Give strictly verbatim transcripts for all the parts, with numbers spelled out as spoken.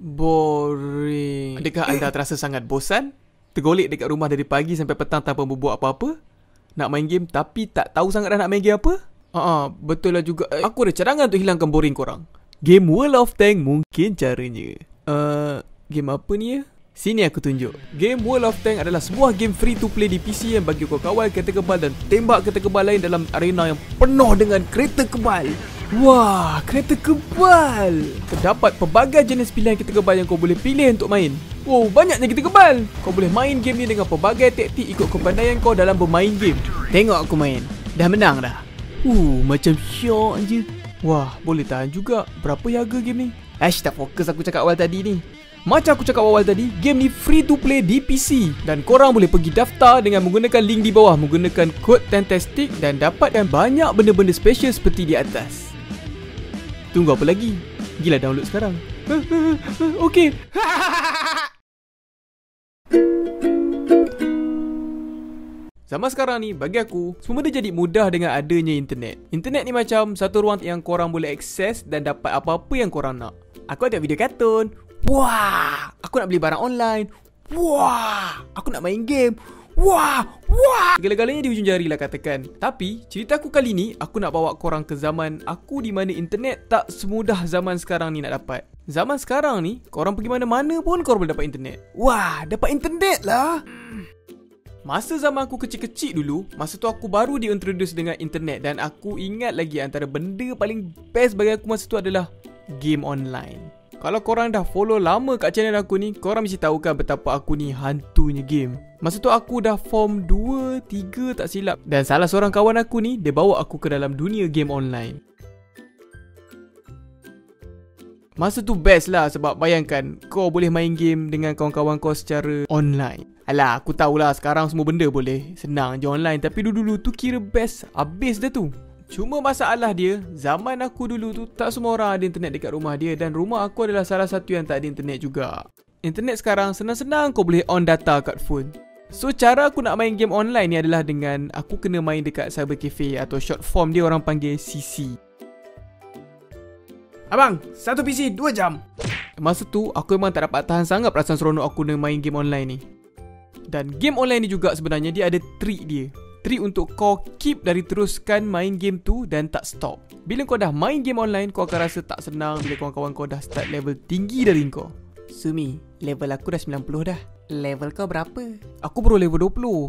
Boring. Adakah anda terasa sangat bosan? Tergolek dekat rumah dari pagi sampai petang tanpa berbuat apa-apa? Nak main game tapi tak tahu sangat dah nak main game apa? Haa, uh-uh, betul lah juga. Eh, aku ada cadangan untuk hilangkan boring korang. Game World of Tank mungkin caranya. Uh, game apa ni ya? Sini aku tunjuk. Game World of Tank adalah sebuah game free to play di P C yang bagi kau kawal kereta kebal dan tembak kereta kebal lain dalam arena yang penuh dengan kereta kebal. Wah, kereta kebal. Terdapat pelbagai jenis pilihan kereta kebal yang kau boleh pilih untuk main. Wow, banyaknya kereta kebal. Kau boleh main game ni dengan pelbagai taktik ikut kepandaian kau dalam bermain game. Tengok aku main. Dah menang dah. Uh, macam syok je. Wah, boleh tahan juga. Berapa harga game ni? Aish, tak fokus aku cakap awal tadi ni. Macam aku cakap awal tadi, game ni free to play di P C. Dan korang boleh pergi daftar dengan menggunakan link di bawah, menggunakan kod Fantastic dan dapatkan banyak benda-benda special seperti di atas. Tunggu apa lagi? Gila, download sekarang. Okey. Zaman sekarang ni, bagi aku, semua dah jadi mudah dengan adanya internet. Internet ni macam satu ruang yang korang boleh akses dan dapat apa-apa yang korang nak. Aku ada video kartun. Wah, aku nak beli barang online. Wah, aku nak main game. Wah, wah. Segala-galanya di ujung jari lah katakan. Tapi, cerita aku kali ni, aku nak bawa korang ke zaman aku di mana internet tak semudah zaman sekarang ni nak dapat. Zaman sekarang ni, korang pergi mana-mana pun korang boleh dapat internet. Wah, dapat internet lah. Masa zaman aku kecil-kecil dulu, masa tu aku baru diintroduce dengan internet. Dan aku ingat lagi antara benda paling best bagi aku masa tu adalah game online. Kalau korang dah follow lama kat channel aku ni, korang mesti tahu kan betapa aku ni hantunya game. Masa tu aku dah form dua, tiga tak silap. Dan salah seorang kawan aku ni, dia bawa aku ke dalam dunia game online. Masa tu best lah sebab bayangkan kau boleh main game dengan kawan-kawan kau secara online. Alah, aku tahulah sekarang semua benda boleh senang je online. Tapi dulu-dulu tu kira best. Habis dah tu. Cuma masalah dia, zaman aku dulu tu tak semua orang ada internet dekat rumah dia. Dan rumah aku adalah salah satu yang tak ada internet juga. Internet sekarang senang-senang kau boleh on data kat phone. So cara aku nak main game online ni adalah dengan aku kena main dekat cyber cafe atau short form dia orang panggil C C. Abang, satu P C dua jam. Masa tu aku memang tak dapat tahan sangat perasaan seronok aku nak main game online ni. Dan game online ni juga sebenarnya dia ada trik dia. Trik untuk kau keep dari teruskan main game tu dan tak stop. Bila kau dah main game online, kau akan rasa tak senang bila kawan-kawan kau dah start level tinggi dari kau. Sumi, level aku dah sembilan puluh dah. Level kau berapa? Aku baru level dua puluh.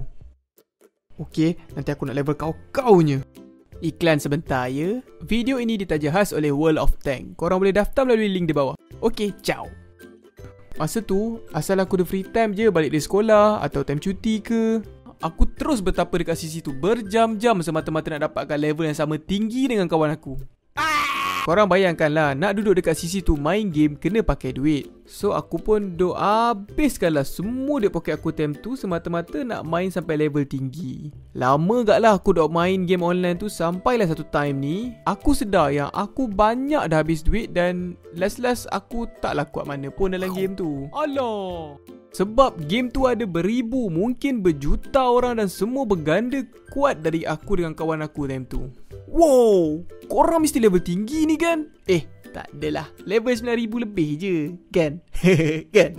Okey, nanti aku nak level kau-kaunya. Iklan sebentar ya. Video ini ditaja khas oleh World of Tank. Korang boleh daftar melalui link di bawah. Okey, ciao. Masa tu, asal aku ada free time je balik dari sekolah atau time cuti ke, aku terus bertapa dekat C C tu berjam-jam semata-mata nak dapatkan level yang sama tinggi dengan kawan aku. Korang bayangkanlah, nak duduk dekat C C tu main game kena pakai duit. So aku pun duk habiskanlah semua duit poket aku time tu semata-mata nak main sampai level tinggi. Lama gak lah aku duk main game online tu sampailah satu time ni aku sedar yang aku banyak dah habis duit dan last-last aku taklah kuat mana pun dalam game tu. Alah. Sebab game tu ada beribu, mungkin berjuta orang dan semua berganda kuat dari aku dengan kawan aku time tu. Wow, korang mesti level tinggi ni kan? Eh, tak adalah. Level sembilan ribu lebih je, kan? Kan?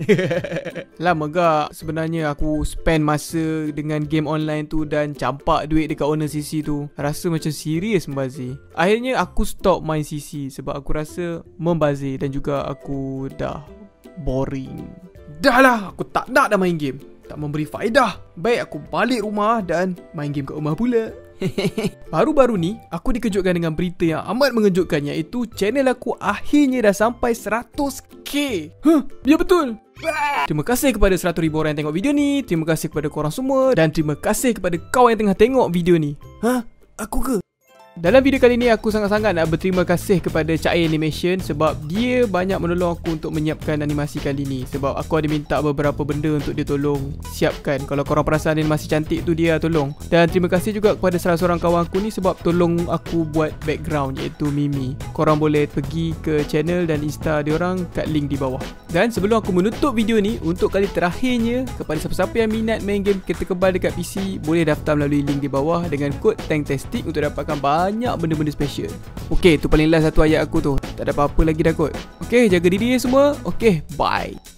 Lama gak sebenarnya aku spend masa dengan game online tu dan campak duit dekat owner C C tu. Rasa macam serius membazir. Akhirnya aku stop main C C sebab aku rasa membazir dan juga aku dah boring. Dah lah, aku tak nak dah main game. Tak memberi faedah. Baik aku balik rumah dan main game kat rumah pula. Baru-baru ni, aku dikejutkan dengan berita yang amat mengejutkan, iaitu channel aku akhirnya dah sampai seratus K. Huh, ya betul. Terima kasih kepada seratus ribu orang yang tengok video ni. Terima kasih kepada korang semua. Dan terima kasih kepada kau yang tengah tengok video ni. Hah? Aku ke? Dalam video kali ni aku sangat-sangat nak berterima kasih kepada Cak Animation sebab dia banyak menolong aku untuk menyiapkan animasi kali ni. Sebab aku ada minta beberapa benda untuk dia tolong siapkan. Kalau korang perasan animasi cantik tu dia tolong. Dan terima kasih juga kepada salah seorang kawan aku ni sebab tolong aku buat background, iaitu Mimi. Korang boleh pergi ke channel dan Insta diorang kat link di bawah. Dan sebelum aku menutup video ni, untuk kali terakhirnya, kepada siapa-siapa yang minat main game kereta kebal dekat P C, boleh daftar melalui link di bawah dengan kod Tanktastic untuk dapatkan banyak benda-benda special. Okey, tu paling last satu ayat aku tu. Tak ada apa-apa lagi dah kot. Okay, jaga diri semua. Okay, bye.